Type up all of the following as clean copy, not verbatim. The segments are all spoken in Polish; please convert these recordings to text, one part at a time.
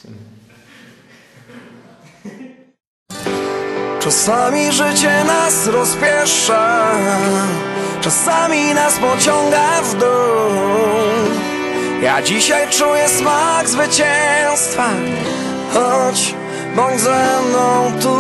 Czasami życie nas rozpiesza, czasami nas pociąga w dół. Ja dzisiaj czuję smak zwycięstwa, chodź, bądź ze mną tu.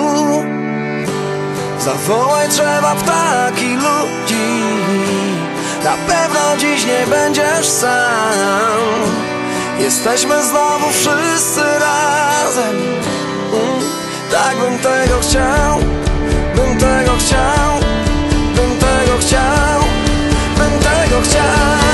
Zawołaj drzewa, ptaki, ludzi, na pewno dziś nie będziesz sam. Jesteśmy znowu wszyscy razem. Tak bym tego chciał, bym tego chciał, bym tego chciał, bym tego chciał.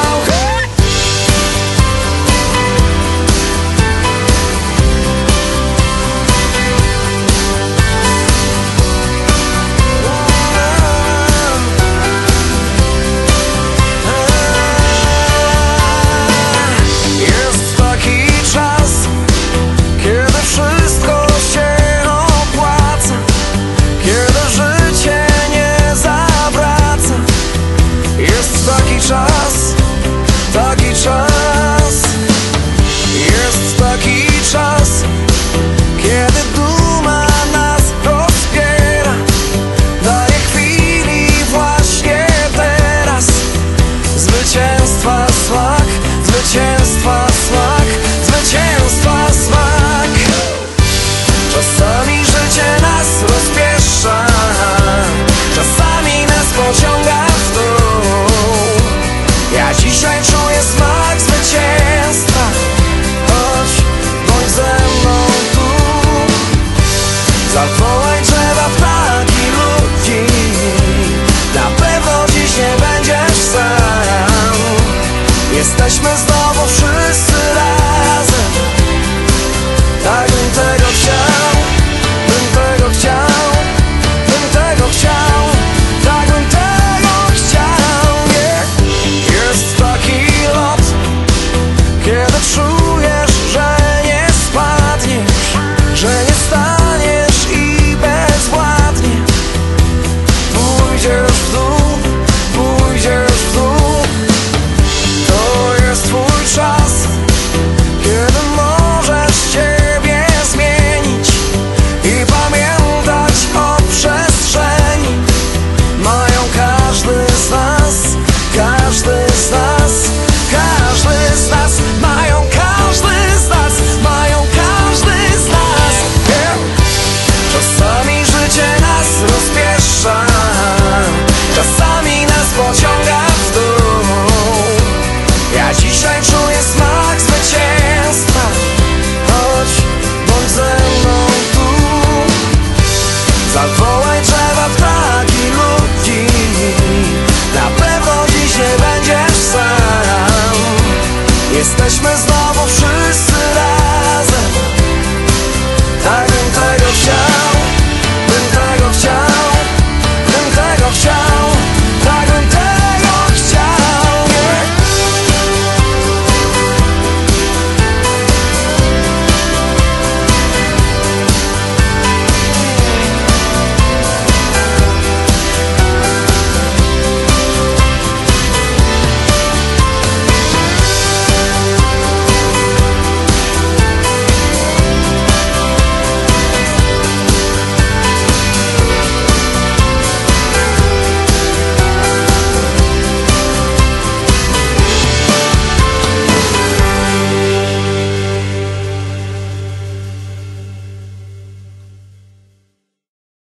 Jest taki czas, kiedy wszystko się opłaca, kiedy życie nie zawraca. Jest taki czas, taki czas. Jest taki czas, kiedy duma nas rozpiera. Daje chwili właśnie teraz. Zwycięstwa smak, zwycięstwa smak, zwycięstwa smak. Czasami życie nas rozpiesza, czasami nas pociąga w dół. Ja dzisiaj czuję smak zwycięstwa, chodź, bądź ze mną tu. Zawołaj drzewa, ptaki, ludzi, na pewno dziś nie będziesz sam. Jesteśmy znowu wszyscy razem. Tak bym tego chciał, bym tego chciał, bym tego chciał, tak bym tego chciał, yeah. Jest taki lot, kiedy czujesz, że nie spadniesz, że nie staniesz i bezwładnie pójdziesz w dół, pójdziesz w dół. To jest twój czas, kiedy możesz siebie zmienić i pamiętać o przestrzeni. Mają każdy z nas, każdy z nas, każdy z nas. Mają każdy z nas, mają każdy z nas, yeah. Czasami życie nas rozpiesza, czasami nas pociąga w dół. Ja dzisiaj czuję smak zwycięstwa, chodź, bądź ze mną tu. Zawołaj drzewa, ptaki, ludzi, na pewno dziś nie będziesz sam. Jesteśmy znowu wszyscy